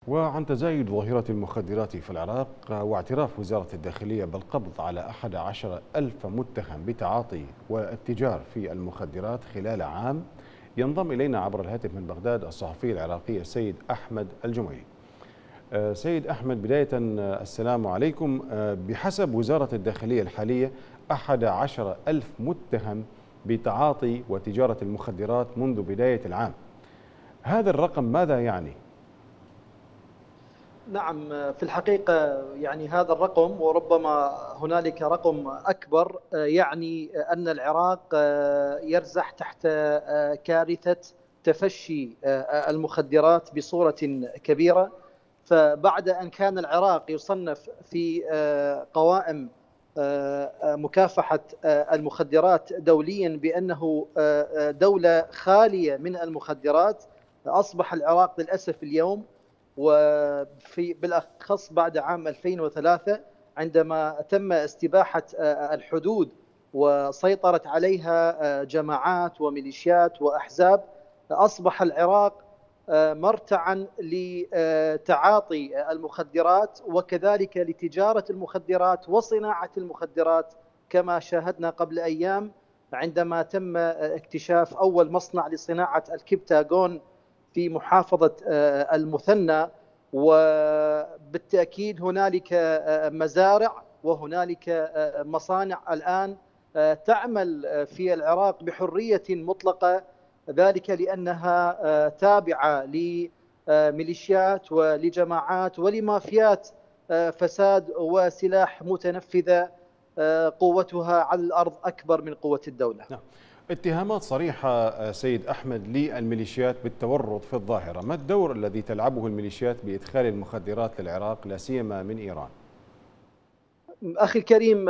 وعن تزايد ظاهرة المخدرات في العراق واعتراف وزارة الداخلية بالقبض على 11 ألف متهم بتعاطي والاتجار في المخدرات خلال عام، ينضم إلينا عبر الهاتف من بغداد الصحفي العراقي السيد أحمد الجميلي. سيد أحمد، بداية السلام عليكم. بحسب وزارة الداخلية الحالية 11 ألف متهم بتعاطي وتجارة المخدرات منذ بداية العام، هذا الرقم ماذا يعني؟ نعم، في الحقيقة يعني هذا الرقم وربما هنالك رقم أكبر، يعني أن العراق يرزح تحت كارثة تفشي المخدرات بصورة كبيرة. فبعد أن كان العراق يصنف في قوائم مكافحة المخدرات دوليا بأنه دولة خالية من المخدرات، أصبح العراق للأسف اليوم، وفي بالأخص بعد عام 2003 عندما تم استباحة الحدود وسيطرت عليها جماعات وميليشيات وأحزاب، أصبح العراق مرتعا لتعاطي المخدرات وكذلك لتجارة المخدرات وصناعة المخدرات، كما شاهدنا قبل أيام عندما تم اكتشاف أول مصنع لصناعة الكبتاغون في محافظة المثنى. وبالتأكيد هنالك مزارع وهنالك مصانع الآن تعمل في العراق بحرية مطلقة، ذلك لأنها تابعة لميليشيات ولجماعات ولمافيات فساد وسلاح متنفذة قوتها على الأرض أكبر من قوة الدولة. نعم. اتهامات صريحة سيد أحمد للميليشيات بالتورط في الظاهرة، ما الدور الذي تلعبه الميليشيات بإدخال المخدرات للعراق لا سيما من إيران؟ أخي الكريم،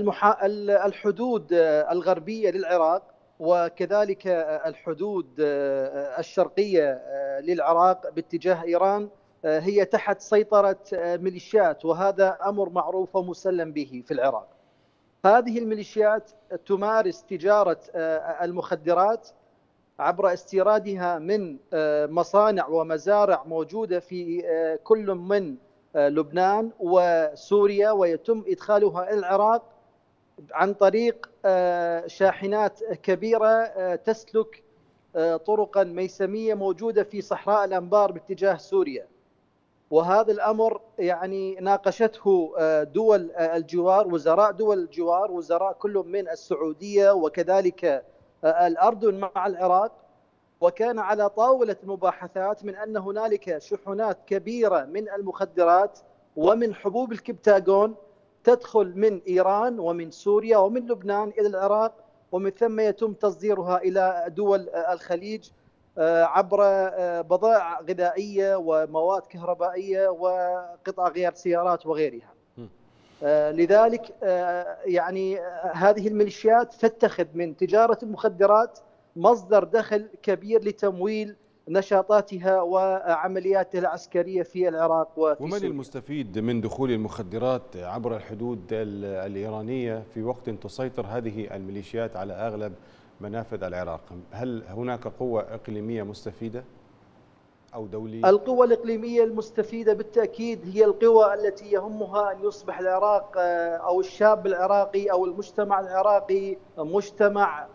الحدود الغربية للعراق وكذلك الحدود الشرقية للعراق باتجاه إيران هي تحت سيطرة ميليشيات، وهذا أمر معروف ومسلم به في العراق. هذه الميليشيات تمارس تجارة المخدرات عبر استيرادها من مصانع ومزارع موجودة في كل من لبنان وسوريا، ويتم إدخالها إلى العراق عن طريق شاحنات كبيرة تسلك طرقا ميسمية موجودة في صحراء الأنبار باتجاه سوريا. وهذا الأمر يعني ناقشته دول الجوار، وزراء دول الجوار، وزراء كل من السعودية وكذلك الأردن مع العراق، وكان على طاولة المباحثات من أن هنالك شحنات كبيرة من المخدرات ومن حبوب الكبتاغون تدخل من إيران ومن سوريا ومن لبنان إلى العراق، ومن ثم يتم تصديرها إلى دول الخليج عبر بضائع غذائية ومواد كهربائية وقطع غيار سيارات وغيرها. لذلك يعني هذه الميليشيات تتخذ من تجارة المخدرات مصدر دخل كبير لتمويل نشاطاتها وعملياتها العسكرية في العراق وفي ومن سوريا. المستفيد من دخول المخدرات عبر الحدود الإيرانية في وقت تسيطر هذه الميليشيات على أغلب منافذ العراق؟ هل هناك قوة إقليمية مستفيدة أو دولية؟ القوى الإقليمية المستفيدة بالتأكيد هي القوى التي يهمها أن يصبح العراق أو الشاب العراقي أو المجتمع العراقي مجتمع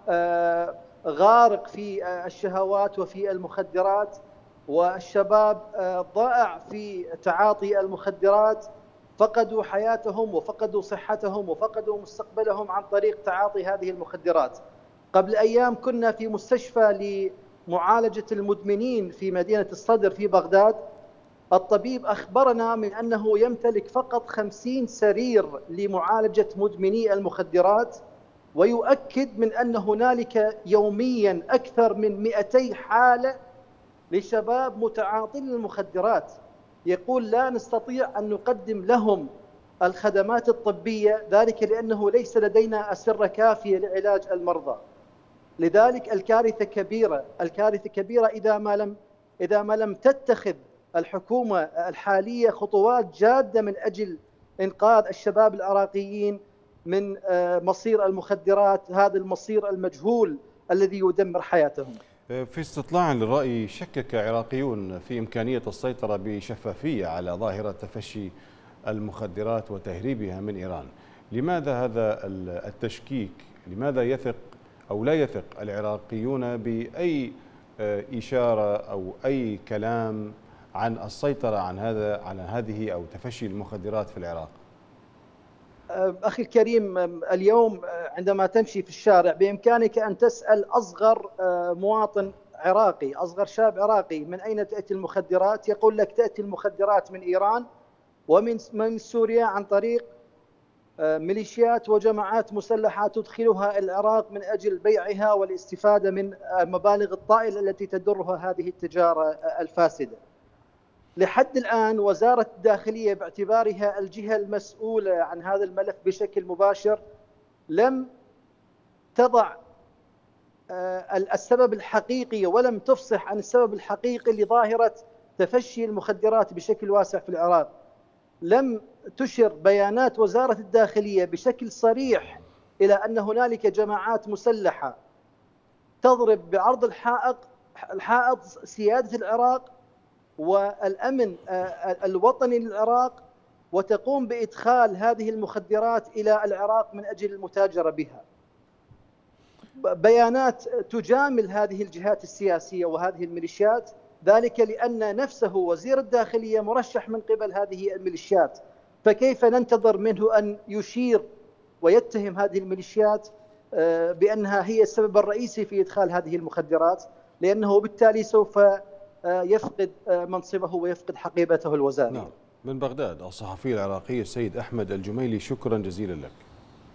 غارق في الشهوات وفي المخدرات، والشباب ضائع في تعاطي المخدرات، فقدوا حياتهم وفقدوا صحتهم وفقدوا مستقبلهم عن طريق تعاطي هذه المخدرات. قبل أيام كنا في مستشفى لمعالجة المدمنين في مدينة الصدر في بغداد. الطبيب أخبرنا من أنه يمتلك فقط 50 سرير لمعالجة مدمني المخدرات، ويؤكد من أن هنالك يوميا أكثر من 200 حالة لشباب متعاطين للمخدرات. يقول لا نستطيع أن نقدم لهم الخدمات الطبية، ذلك لأنه ليس لدينا أسرة كافية لعلاج المرضى. لذلك الكارثة كبيرة، الكارثة كبيرة إذا ما لم تتخذ الحكومة الحالية خطوات جادة من أجل إنقاذ الشباب العراقيين من مصير المخدرات، هذا المصير المجهول الذي يدمر حياتهم. في استطلاع للرأي شكك عراقيون في إمكانية السيطرة بشفافية على ظاهرة تفشي المخدرات وتهريبها من إيران. لماذا هذا التشكيك؟ لماذا يثق أو لا يثق العراقيون بأي إشارة أو كلام عن السيطرة على هذه أو تفشي المخدرات في العراق؟ أخي الكريم، اليوم عندما تمشي في الشارع بإمكانك أن تسأل أصغر مواطن عراقي، أصغر شاب عراقي، من أين تأتي المخدرات؟ يقول لك تأتي المخدرات من إيران ومن سوريا عن طريق ميليشيات وجماعات مسلحة تدخلها العراق من أجل بيعها والاستفادة من المبالغ الطائلة التي تدرها هذه التجارة الفاسدة. لحد الآن وزارة الداخلية باعتبارها الجهة المسؤولة عن هذا الملف بشكل مباشر لم تضع السبب الحقيقي ولم تفصح عن السبب الحقيقي لظاهرة تفشي المخدرات بشكل واسع في العراق. لم تشر بيانات وزارة الداخلية بشكل صريح إلى أن هنالك جماعات مسلحة تضرب بعرض الحائط سيادة العراق والأمن الوطني للعراق، وتقوم بإدخال هذه المخدرات إلى العراق من أجل المتاجرة بها. بيانات تجامل هذه الجهات السياسية وهذه الميليشيات، ذلك لأن نفسه وزير الداخلية مرشح من قبل هذه الميليشيات، فكيف ننتظر منه أن يشير ويتهم هذه الميليشيات بأنها هي السبب الرئيسي في إدخال هذه المخدرات، لأنه بالتالي سوف يفقد منصبه ويفقد حقيبته الوزارية. نعم. من بغداد الصحفي العراقي السيد أحمد الجميلي، شكرا جزيلا لك.